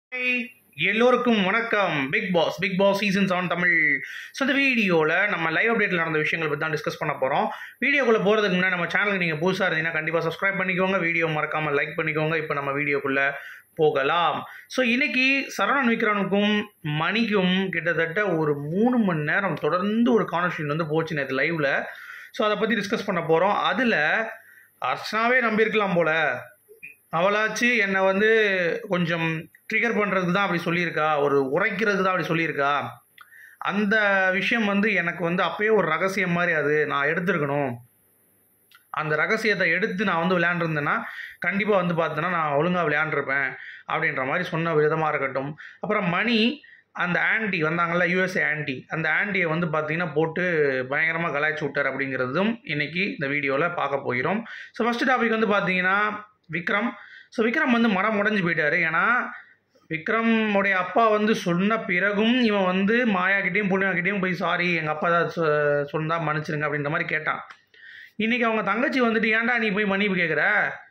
Hey, எல்லோருக்கும் வணக்கம். Big boss season 7 Tamil. So இந்த வீடியோவில் நம்ம லைவ் அப்டேட்டில் நடந்த விஷயங்கள் பற்றி தான் டிஸ்கஸ் பண்ண போகிறோம். வீடியோக்குள்ளே போகிறதுக்கு முன்னாடி நம்ம சேனலுக்கு நீங்கள் புதுசாக இருந்தீங்கன்னா கண்டிப்பாக சப்ஸ்கிரைப் பண்ணிக்கோங்க, வீடியோ மறக்காமல் லைக் பண்ணிக்கோங்க. இப்போ நம்ம வீடியோக்குள்ளே போகலாம். ஸோ இன்னைக்கு சரவணன் விக்ரமுக்கும் மணிக்கும் கிட்டத்தட்ட ஒரு 3 மணி நேரம் தொடர்ந்து ஒரு கான்வர்சேஷன் வந்து போச்சு நேற்று லைவில். ஸோ அதை பற்றி டிஸ்கஸ் பண்ண போகிறோம். அதில் அர்ச்சனாவே நம்பியிருக்கலாம் போல, அவளாச்சு என்னை வந்து கொஞ்சம் ட்ரிகர் பண்ணுறதுக்கு தான் அப்படி சொல்லியிருக்கா, ஒரு உரைக்கிறதுக்கு தான் அப்படி சொல்லியிருக்கா. அந்த விஷயம் வந்து எனக்கு வந்து அப்பயே ஒரு ரகசியம் மாதிரி அது நான் எடுத்துருக்கணும். அந்த ரகசியத்தை எடுத்து நான் வந்து விளையாண்டுருந்தேன்னா கண்டிப்பாக வந்து பார்த்தேன்னா நான் ஒழுங்காக விளையாண்டுருப்பேன் அப்படின்ற மாதிரி சொன்ன விதமாக இருக்கட்டும். அப்புறம் மணி அந்த ஆன்டி வந்தாங்கள்ல, யூஎஸ்ஏ ஆன்டி, அந்த ஆன்டியை வந்து பார்த்தீங்கன்னா போட்டு பயங்கரமாக கலாய்ச்சி விட்டார் அப்படிங்கிறதும் இன்றைக்கி இந்த வீடியோவில் பார்க்க போகிறோம். ஸோ ஃபஸ்ட்டு டாபிக் வந்து பார்த்தீங்கன்னா விக்ரம். ஸோ விக்ரம் வந்து மனம் உடைஞ்சு போயிட்டார். ஏன்னா விக்ரமுடைய அப்பா வந்து சொன்ன பிறகும் இவன் வந்து மாயாக்கிட்டேயும் பூர்ணிமாக்கிட்டேயும் போய் சாரி எங்கள் அப்பா தான் சொன்னால் மன்னிச்சிருங்க அப்படின்ற மாதிரி கேட்டான். இன்றைக்கி அவங்க தங்கச்சி வந்துட்டு ஏன்டா நீ போய் மன்னிப்பு கேட்குற,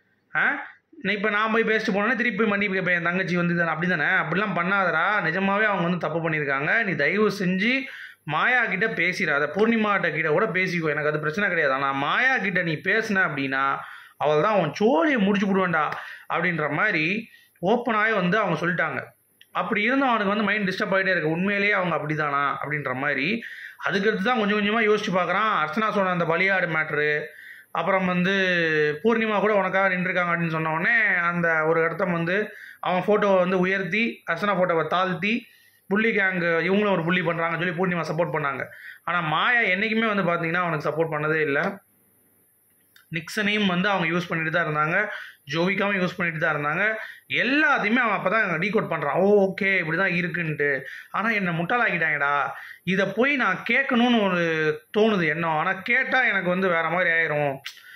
இப்போ நான் போய் பேசிட்டு போனேன்னா திருப்பி போய் மன்னிப்பு கேட்பேன், என் தங்கச்சி வந்து அப்படி தானே, அப்படிலாம் பண்ணாதடா, நிஜமாகவே அவங்க வந்து தப்பு பண்ணியிருக்காங்க, நீ தயவு செஞ்சு மாயா கிட்ட பேசிடாத, பூர்ணிமாட்ட கிட்ட கூட பேசிக்கோ, எனக்கு அது பிரச்சனை கிடையாது, ஆனால் மாயா கிட்ட நீ பேசின அப்படின்னா அவள் தான் அவன் சோழியை முடிச்சு விடுவேண்டா அப்படின்ற மாதிரி ஓப்பனாகவே வந்து அவங்க சொல்லிட்டாங்க. அப்படி இருந்தும் அவனுக்கு வந்து மைண்ட் டிஸ்டர்ப் ஆகிட்டே இருக்குது, உண்மையிலேயே அவங்க அப்படி தானா அப்படின்ற மாதிரி. அதுக்கடுத்து தான் கொஞ்சம் கொஞ்சமாக யோசிச்சு பார்க்குறான். அர்ச்சனா சொன்ன அந்த பலியாடு மேட்ரு, அப்புறம் வந்து பூர்ணிமா கூட உனக்காக நின்றுருக்காங்க அப்படின்னு சொன்ன உடனே அந்த ஒரு இடத்த வந்து அவன் ஃபோட்டோவை வந்து உயர்த்தி அர்ச்சனா ஃபோட்டோவை தாழ்த்தி புள்ளி கேங்கு இவங்களும் ஒரு புள்ளி பண்ணுறாங்கன்னு சொல்லி பூர்ணிமா சப்போர்ட் பண்ணாங்க. ஆனால் மாயா என்றைக்குமே வந்து பார்த்தீங்கன்னா அவனுக்கு சப்போர்ட் பண்ணதே இல்லை. நிக்சனையும் வந்து அவங்க யூஸ் பண்ணிட்டு தான் இருந்தாங்க, ஜோவிகாவும் யூஸ் பண்ணிட்டு தான் இருந்தாங்க. எல்லாத்தையுமே அவன் அப்போ தான் டீகோட் பண்ணுறான், ஓகே இப்படி தான் இருக்குன்ட்டு. ஆனால் என்னை முட்டாளாக்கிட்டாங்கடா, இதை போய் நான் கேட்கணும்னு ஒரு தோணுது எண்ணம். ஆனால் கேட்டால் எனக்கு வந்து வேறு மாதிரி ஆயிரும்,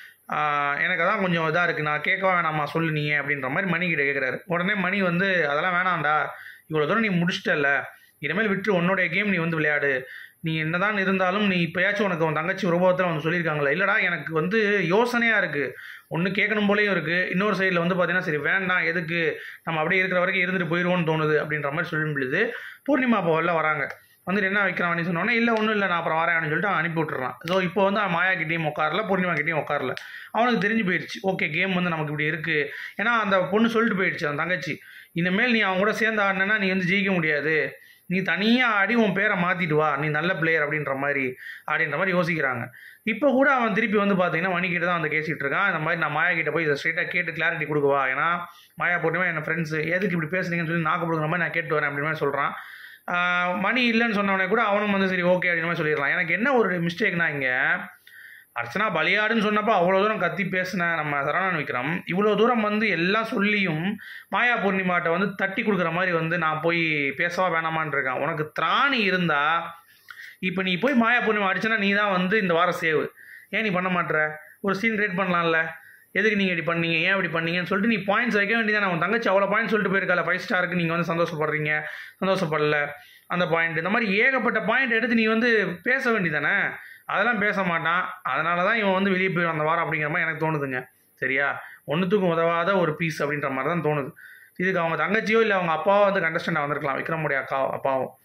எனக்கு அதான் கொஞ்சம் இதாக இருக்குது, நான் கேட்கவா வேணாமா சொல்லு நீ அப்படின்ற மாதிரி மணிக்கிட்ட கேட்குறாரு. உடனே மணி வந்து அதெல்லாம் வேணாம்டா, இவ்வளோ தூரம் நீ முடிச்சிட்டல, இனிமேல் விட்டு உன்னோடைய கேம் நீ வந்து விளையாடு, நீ என்னதான் இருந்தாலும் நீ இப்போயாச்சும் உனக்கு உன் தங்கச்சி உருவத்தில் வந்து சொல்லியிருக்காங்களா, இல்லைடா எனக்கு வந்து யோசனையாக இருக்குது, ஒன்று கேட்கணும் போலேயும் இருக்குது, இன்னொரு சைடில் வந்து பார்த்தீங்கன்னா சரி வேண்டாம், எதுக்கு நம்ம அப்படியே இருக்கிற வரைக்கும் இருந்துட்டு போயிடுவோன்னு தோணுது அப்படின்ற மாதிரி சொல்லும் பொழுது பூர்ணிமா அப்போ வெளில வராங்க. வந்துட்டு என்ன வைக்கிறான்னு சொன்னோன்னே இல்லை ஒன்றும் இல்லை நான் அப்புறம் வரேன் அப்படின்னு சொல்லிட்டு அனுப்பி விட்டுறான். ஸோ இப்போ வந்து அவன் மாயா கிட்டேயும் உட்காரல, பூர்ணிமா கிட்டேயும் உட்காரல. அவனுக்கு தெரிஞ்சு போயிடுச்சு, ஓகே கேம் வந்து நமக்கு இப்படி இருக்குது. ஏன்னா அந்த பொண்ணு சொல்லிட்டு போயிடுச்சு அந்த தங்கச்சி, இனிமேல் நீ அவங்க கூட சேர்ந்து ஆடினா நீ வந்து ஜெயிக்க முடியாது, நீ தனியாக ஆடி உன் பேரை மாற்றிட்டு வா, நீ நல்ல பிளேயர் அப்படின்ற மாதிரி யோசிக்கிறாங்க. இப்போ கூட அவன் திருப்பி வந்து பார்த்தீங்கன்னா மணிக்கிட்ட தான் வந்து கேசிகிட்டு இருக்கான். இந்த மாதிரி நான் மாயா கிட்ட போய் இதை ஸ்ட்ரெயிட்டாக கேட்டு கிளாரிட்டி கொடுக்குவா, ஏன்னா மாயா போட்டுமே என் ஃப்ரெண்ட்ஸு எதுக்கு இப்படி பேசுறீங்கன்னு சொல்லி நாக்கு கொடுக்குற மாதிரி நான் கேட்டு வரேன் அப்படின்னு மாதிரி சொல்கிறான். மணி இல்லைன்னு சொன்னவனே கூட அவனும் வந்து சரி ஓகே அப்படின்னு மாதிரி சொல்லிடலாம். எனக்கு என்ன ஒரு மிஸ்டேக்னா, இங்கே அர்ச்சனா பலியாடுன்னு சொன்னப்போ அவ்வளோ தூரம் கத்தி பேசின நம்ம சரவணன் விக்ரம் இவ்வளோ தூரம் வந்து எல்லாம் சொல்லியும் மாயா பூர்ணிமாட்ட வந்து தட்டி கொடுக்குற மாதிரி வந்து நான் போய் பேசவா வேணாமான் இருக்கேன். உனக்கு திராணி இருந்தா இப்போ நீ போய் மாயா பூர்ணிமா அடிச்சுன்னா நீ தான் வந்து இந்த வாரம் சேவ், ஏன் நீ பண்ண மாட்டேற, ஒரு சீன் கிரியேட் பண்ணலாம்ல, எதுக்கு நீங்கள் இப்படி பண்ணீங்க, ஏன் இப்படி பண்ணீங்கன்னு சொல்லிட்டு நீ பாயிண்ட்ஸ் வைக்க வேண்டியதானே. உன் தங்கச்சி அவ்வளோ பாயிண்ட் சொல்லிட்டு போயிருக்கால, 5 ஸ்டாருக்கு நீங்கள் வந்து சந்தோஷப்படல அந்த பாயிண்ட், இந்த மாதிரி ஏகப்பட்ட பாயிண்ட் எடுத்து நீ வந்து பேச வேண்டியதானே. அதெல்லாம் பேச மாட்டான், அதனால தான் இவன் வந்து வெளியே போயிடும் அந்த வாரம் அப்படிங்கிற மாதிரி எனக்கு தோணுதுங்க. சரியா, ஒன்றுத்துக்கும் உதவாத ஒரு பீஸ் அப்படின்ற மாதிரி தான் தோணுது. இதுக்கு அவங்க தங்கச்சியோ இல்லை அவங்க அப்பாவோ வந்து கண்டஸ்டண்டாக வந்திருக்கலாம், விக்ரமுடைய அப்பாவும்.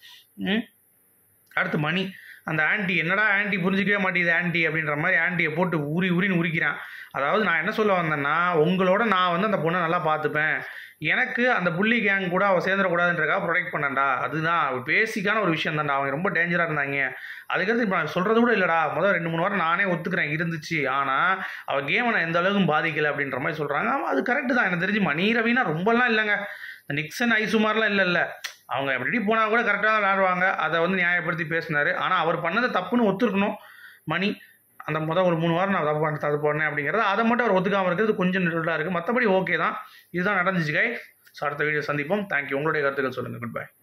அடுத்து மணி அந்த ஆன்டி, என்னடா ஆன்டி புரிஞ்சிக்கவே மாட்டேங்குது ஆன்டி அப்படின்ற மாதிரி ஆன்ட்டியை போட்டு உரின்னு உரிக்கிறான். அதாவது நான் என்ன சொல்ல வந்தேன்னா, உங்களோட நான் வந்து அந்த பொண்ணை நல்லா பார்த்துப்பேன், எனக்கு அந்த புள்ளி கேங் கூட அவள் சேர்ந்துடக்கூடாதுன்றக்காக ப்ரொடெக்ட் பண்ணேன்டா, அதுதான் பேசிக்கான ஒரு விஷயம் தான்டா. அவங்க ரொம்ப டேஞ்சராக இருந்தாங்க. அதுக்கடுத்து இப்போ நான் சொல்கிறது கூட இல்லைடா, முதல் 2-3 வாரம் நானே ஒத்துக்கிறேன் இருந்துச்சு, ஆனால் அவள் கேமை நான் எந்த அளவுக்கும் பாதிக்கலை அப்படின்ற மாதிரி சொல்கிறாங்க. ஆமாம் அது கரெக்டு தான். எனக்கு தெரிஞ்சு மணி ரவினா ரொம்பலாம் இல்லைங்க, நிக்சன் ஐசுமார்லாம் இல்லை, அவங்க எப்படி போனால் கூட கரெக்டாக தான் விளையாடுவாங்க. அதை வந்து நியாயப்படுத்தி பேசினார். ஆனால் அவர் பண்ணதை தப்புன்னு ஒத்துருக்கணும் மணி. அந்த ஒரு 3 வாரம் நான் தப்பு பண்ணேன் அப்படிங்கிறது அதை மட்டும் அவர் ஒத்துக்காமல் இருக்கிறது கொஞ்சம் நெருடாக இருக்குது. மற்றபடி ஓகே தான், இதுதான் நடந்துச்சு கை. ஸோ அடுத்த வீடியோ சந்திப்போம். தேங்க்யூ. உங்களுடைய கருத்துக்கள் சொல்லுங்கள். Good by.